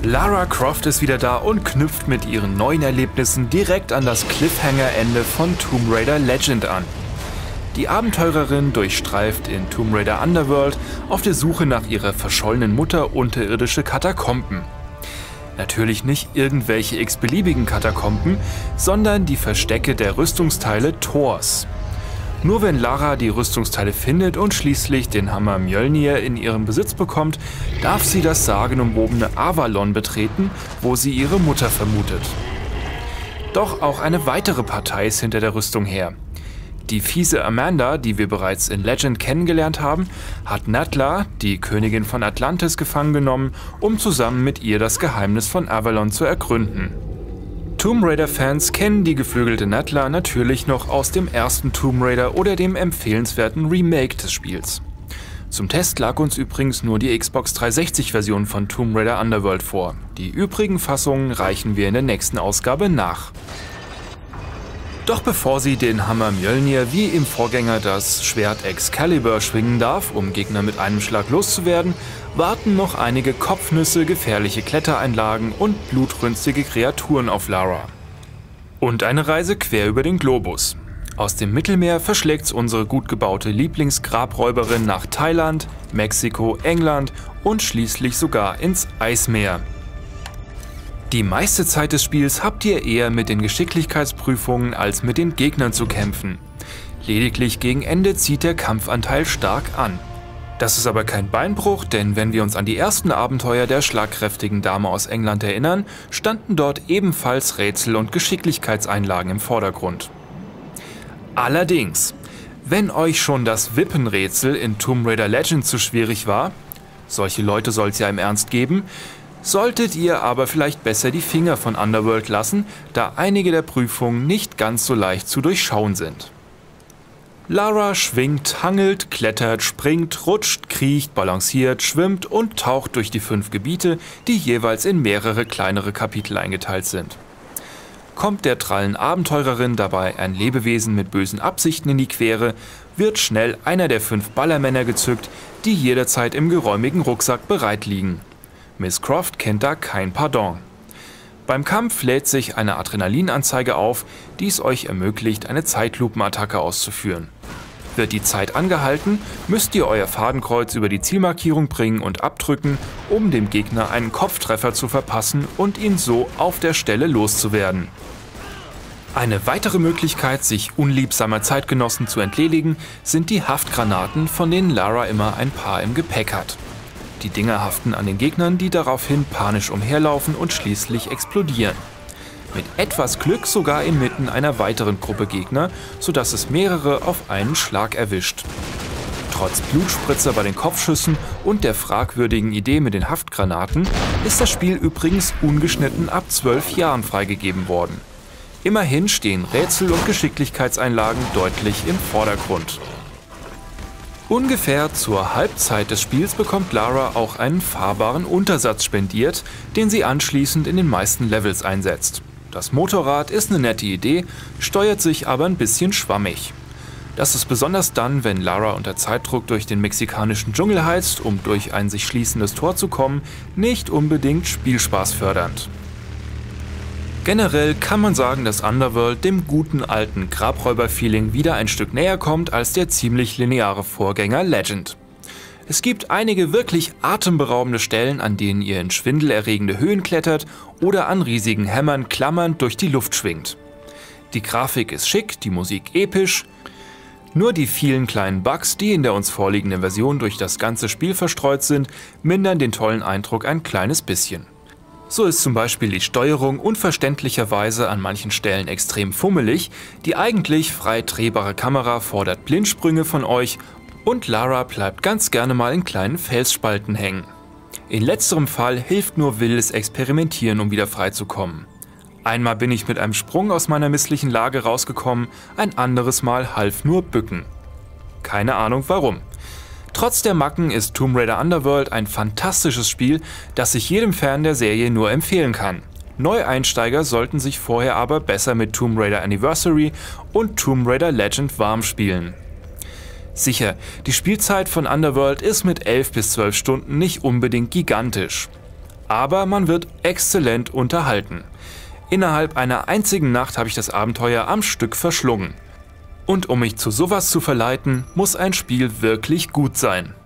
Lara Croft ist wieder da und knüpft mit ihren neuen Erlebnissen direkt an das Cliffhanger-Ende von Tomb Raider Legend an. Die Abenteurerin durchstreift in Tomb Raider Underworld auf der Suche nach ihrer verschollenen Mutter unterirdische Katakomben. Natürlich nicht irgendwelche x-beliebigen Katakomben, sondern die Verstecke der Rüstungsteile Thors. Nur wenn Lara die Rüstungsteile findet und schließlich den Hammer Mjölnir in ihren Besitz bekommt, darf sie das sagenumwobene Avalon betreten, wo sie ihre Mutter vermutet. Doch auch eine weitere Partei ist hinter der Rüstung her. Die fiese Amanda, die wir bereits in Legend kennengelernt haben, hat Natla, die Königin von Atlantis, gefangen genommen, um zusammen mit ihr das Geheimnis von Avalon zu ergründen. Tomb Raider-Fans kennen die geflügelte Natla natürlich noch aus dem ersten Tomb Raider oder dem empfehlenswerten Remake des Spiels. Zum Test lag uns übrigens nur die Xbox 360-Version von Tomb Raider Underworld vor. Die übrigen Fassungen reichen wir in der nächsten Ausgabe nach. Doch bevor sie den Hammer Mjölnir wie im Vorgänger das Schwert Excalibur schwingen darf, um Gegner mit einem Schlag loszuwerden, warten noch einige Kopfnüsse, gefährliche Klettereinlagen und blutrünstige Kreaturen auf Lara. Und eine Reise quer über den Globus. Aus dem Mittelmeer verschlägt's unsere gut gebaute Lieblingsgrabräuberin nach Thailand, Mexiko, England und schließlich sogar ins Eismeer. Die meiste Zeit des Spiels habt ihr eher mit den Geschicklichkeitsprüfungen als mit den Gegnern zu kämpfen. Lediglich gegen Ende zieht der Kampfanteil stark an. Das ist aber kein Beinbruch, denn wenn wir uns an die ersten Abenteuer der schlagkräftigen Dame aus England erinnern, standen dort ebenfalls Rätsel und Geschicklichkeitseinlagen im Vordergrund. Allerdings, wenn euch schon das Wippenrätsel in Tomb Raider Legend zu schwierig war, solche Leute soll es ja im Ernst geben, solltet ihr aber vielleicht besser die Finger von Underworld lassen, da einige der Prüfungen nicht ganz so leicht zu durchschauen sind. Lara schwingt, hangelt, klettert, springt, rutscht, kriecht, balanciert, schwimmt und taucht durch die 5 Gebiete, die jeweils in mehrere kleinere Kapitel eingeteilt sind. Kommt der trallen Abenteurerin dabei ein Lebewesen mit bösen Absichten in die Quere, wird schnell einer der 5 Ballermänner gezückt, die jederzeit im geräumigen Rucksack bereit liegen. Miss Croft kennt da kein Pardon. Beim Kampf lädt sich eine Adrenalinanzeige auf, die es euch ermöglicht, eine Zeitlupenattacke auszuführen. Wird die Zeit angehalten, müsst ihr euer Fadenkreuz über die Zielmarkierung bringen und abdrücken, um dem Gegner einen Kopftreffer zu verpassen und ihn so auf der Stelle loszuwerden. Eine weitere Möglichkeit, sich unliebsamer Zeitgenossen zu entledigen, sind die Haftgranaten, von denen Lara immer ein paar im Gepäck hat. Die Dinger haften an den Gegnern, die daraufhin panisch umherlaufen und schließlich explodieren. Mit etwas Glück sogar inmitten einer weiteren Gruppe Gegner, sodass es mehrere auf einen Schlag erwischt. Trotz Blutspritzer bei den Kopfschüssen und der fragwürdigen Idee mit den Haftgranaten ist das Spiel übrigens ungeschnitten ab 12 Jahren freigegeben worden. Immerhin stehen Rätsel und Geschicklichkeitseinlagen deutlich im Vordergrund. Ungefähr zur Halbzeit des Spiels bekommt Lara auch einen fahrbaren Untersatz spendiert, den sie anschließend in den meisten Levels einsetzt. Das Motorrad ist eine nette Idee, steuert sich aber ein bisschen schwammig. Das ist besonders dann, wenn Lara unter Zeitdruck durch den mexikanischen Dschungel heizt, um durch ein sich schließendes Tor zu kommen, nicht unbedingt spielspaßfördernd. Generell kann man sagen, dass Underworld dem guten alten Grabräuber-Feeling wieder ein Stück näher kommt als der ziemlich lineare Vorgänger Legend. Es gibt einige wirklich atemberaubende Stellen, an denen ihr in schwindelerregende Höhen klettert oder an riesigen Hämmern klammernd durch die Luft schwingt. Die Grafik ist schick, die Musik episch. Nur die vielen kleinen Bugs, die in der uns vorliegenden Version durch das ganze Spiel verstreut sind, mindern den tollen Eindruck ein kleines bisschen. So ist zum Beispiel die Steuerung unverständlicherweise an manchen Stellen extrem fummelig, die eigentlich frei drehbare Kamera fordert Blindsprünge von euch und Lara bleibt ganz gerne mal in kleinen Felsspalten hängen. In letzterem Fall hilft nur wildes Experimentieren, um wieder freizukommen. Einmal bin ich mit einem Sprung aus meiner misslichen Lage rausgekommen, ein anderes Mal half nur Bücken. Keine Ahnung warum. Trotz der Macken ist Tomb Raider Underworld ein fantastisches Spiel, das ich jedem Fan der Serie nur empfehlen kann. Neueinsteiger sollten sich vorher aber besser mit Tomb Raider Anniversary und Tomb Raider Legend warm spielen. Sicher, die Spielzeit von Underworld ist mit 11 bis 12 Stunden nicht unbedingt gigantisch. aber man wird exzellent unterhalten. Innerhalb einer einzigen Nacht habe ich das Abenteuer am Stück verschlungen. Und um mich zu sowas zu verleiten, muss ein Spiel wirklich gut sein.